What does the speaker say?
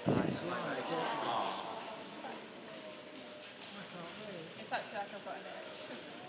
Nice. It's actually like I've got an itch.